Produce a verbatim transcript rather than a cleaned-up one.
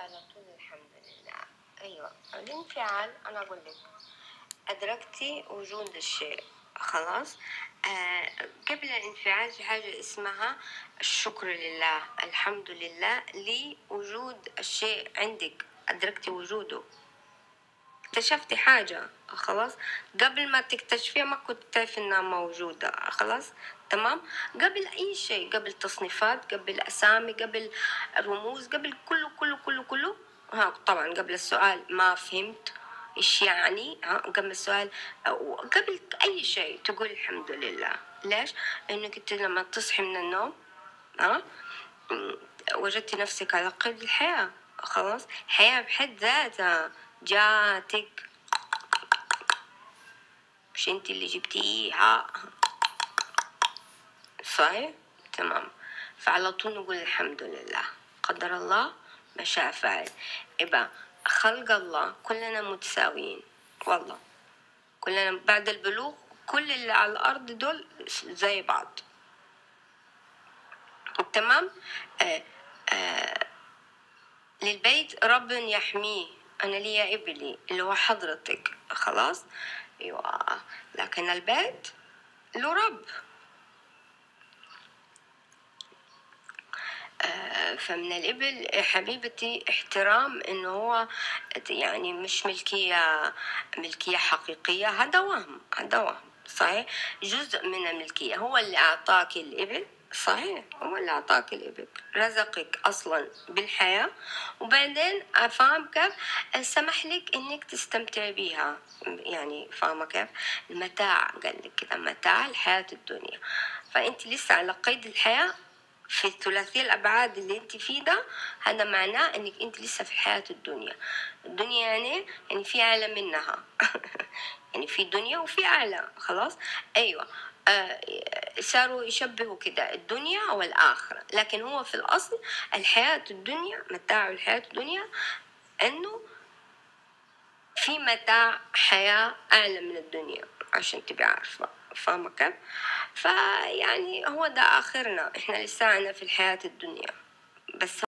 على طول الحمد لله. أيوة الانفعال أنا أقول لك أدركتي وجود الشيء خلاص. آه قبل الانفعال في حاجة اسمها الشكر لله، الحمد لله لوجود الشيء عندك، أدركتي وجوده، اكتشفتي حاجة خلاص. قبل ما تكتشفيها ما كنت تعرفي انها موجودة خلاص. تمام. قبل اي شيء، قبل تصنيفات، قبل اسامي، قبل رموز، قبل كله كله كله كله. ها طبعا قبل السؤال ما فهمت ايش يعني، ها قبل السؤال قبل اي شيء تقول الحمد لله. ليش؟ لانك انت لما تصحي من النوم ها وجدتي نفسك على قيد الحياة خلاص. الحياة بحد ذاتها جاتك، مش انت اللي جبتيها، صحيح؟ تمام. فعلى طول نقول الحمد لله، قدر الله ما شاء فعل. يبقى خلق الله كلنا متساويين والله، كلنا بعد البلوغ كل اللي على الأرض دول زي بعض. تمام. آه آه للبيت رب يحميه، أنا ليا إبلي اللي هو حضرتك خلاص. أيوة. لكن البيت له رب. آه فمن الإبل حبيبتي احترام إنه هو يعني مش ملكية ملكية حقيقية، هذا وهم، هذا وهم صحيح. جزء من الملكية، هو اللي أعطاك الإبل صحيح، هو اللي أعطاك الإبل، رزقك أصلا بالحياة، وبعدين فاهم كيف سمح لك إنك تستمتع بيها. يعني فاهمة كيف المتاع، قال لك كده متاع الحياة الدنيا. فأنت لسه على قيد الحياة في الثلاثية الأبعاد اللي أنت فيه ده، هذا معناه إنك أنت لسه في الحياة الدنيا. الدنيا يعني يعني في أعلى منها يعني في دنيا وفي أعلى خلاص. أيوة. آه صاروا يشبهوا كده الدنيا والآخرة، لكن هو في الأصل الحياة الدنيا متاع الحياة الدنيا إنه في متاع حياة أعلى من الدنيا عشان تبقى عارفة، فاهمة كيف؟ فيعني هو ده آخرنا، إحنا لسانا في الحياة الدنيا بس.